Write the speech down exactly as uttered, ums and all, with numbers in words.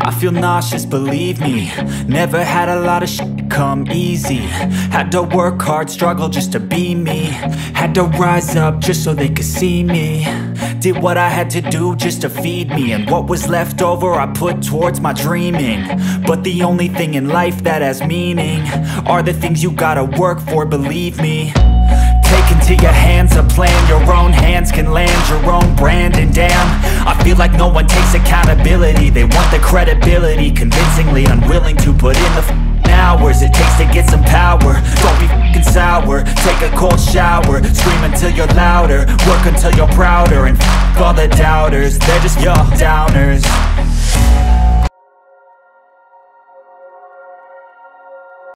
I feel nauseous, believe me. Never had a lot of shit come easy. Had to work hard, struggle just to be me. Had to rise up just so they could see me. Did what I had to do just to feed me, and what was left over I put towards my dreaming. But the only thing in life that has meaning are the things you gotta work for, believe me. Take into your hands a plan, your own hands can land your own brand. And damn, I feel like no one takes accountability. They want the credibility, convincingly unwilling to put in the f***ing hours it takes to get some power. Don't be f***ing sour, take a cold shower. Scream until you're louder, work until you're prouder. And f*** all the doubters, they're just your downers.